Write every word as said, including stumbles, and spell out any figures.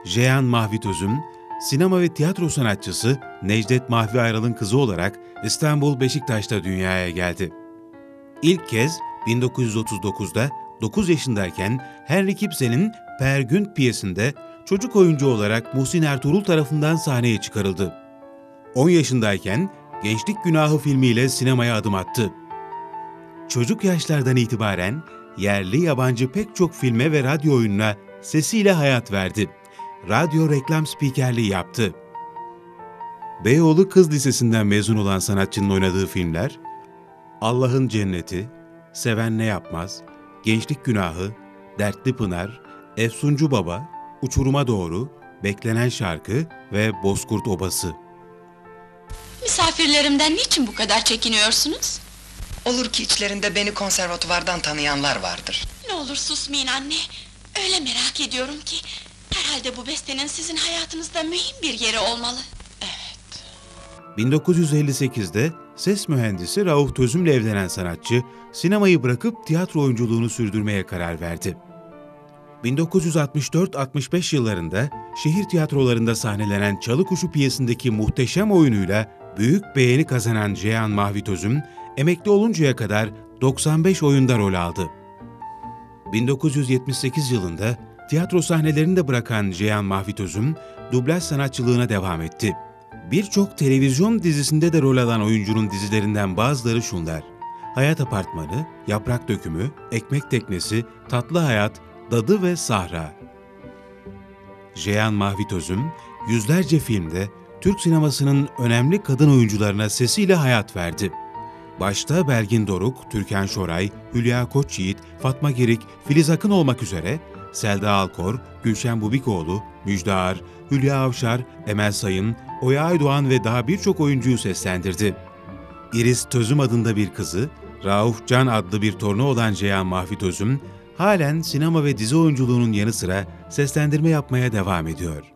Ceyhan Mahvit Özüm, sinema ve tiyatro sanatçısı Necdet Mahvi Ayral'ın kızı olarak İstanbul Beşiktaş'ta dünyaya geldi. İlk kez bin dokuz yüz otuz dokuzda dokuz yaşındayken Henrik Ibsen'in Peer Gynt piyesinde çocuk oyuncu olarak Muhsin Ertuğrul tarafından sahneye çıkarıldı. on yaşındayken Gençlik Günahı filmiyle sinemaya adım attı. Çocuk yaşlardan itibaren yerli yabancı pek çok filme ve radyo oyununa sesiyle hayat verdi. Radyo reklam spikerliği yaptı. Beyoğlu Kız Lisesi'nden mezun olan sanatçının oynadığı filmler, Allah'ın Cenneti, Seven Ne Yapmaz, Gençlik Günahı, Dertli Pınar, Efsuncu Baba, Uçuruma Doğru, Beklenen Şarkı ve Bozkurt Obası. Misafirlerimden niçin bu kadar çekiniyorsunuz? Olur ki içlerinde beni konservatuvardan tanıyanlar vardır. Ne olur susmayın anne. Öyle merak ediyorum ki. Herhalde bu bestenin sizin hayatınızda mühim bir yeri olmalı. Evet. bin dokuz yüz elli sekizde ses mühendisi Rauf Tözüm'le evlenen sanatçı, sinemayı bırakıp tiyatro oyunculuğunu sürdürmeye karar verdi. bin dokuz yüz altmış dört altmış beş yıllarında şehir tiyatrolarında sahnelenen Çalı Kuşu piyesindeki muhteşem oyunuyla büyük beğeni kazanan Ceyhan Mahvit Özüm, emekli oluncaya kadar doksan beş oyunda rol aldı. bin dokuz yüz yetmiş sekiz yılında tiyatro sahnelerini de bırakan Ceyhan Mahvit Özüm, dublaj sanatçılığına devam etti. Birçok televizyon dizisinde de rol alan oyuncunun dizilerinden bazıları şunlar: Hayat Apartmanı, Yaprak Dökümü, Ekmek Teknesi, Tatlı Hayat, Dadı ve Sahra. Ceyhan Mahvit Özüm, yüzlerce filmde Türk sinemasının önemli kadın oyuncularına sesiyle hayat verdi. Başta Belgin Doruk, Türkan Şoray, Hülya Koçyiğit, Fatma Girik, Filiz Akın olmak üzere Selda Alkor, Gülşen Bubikoğlu, Müjde Ar, Hülya Avşar, Emel Sayın, Oya Aydoğan ve daha birçok oyuncuyu seslendirdi. İris Tözüm adında bir kızı, Rauf Can adlı bir torunu olan Ceyhan Mahvit Özüm, halen sinema ve dizi oyunculuğunun yanı sıra seslendirme yapmaya devam ediyor.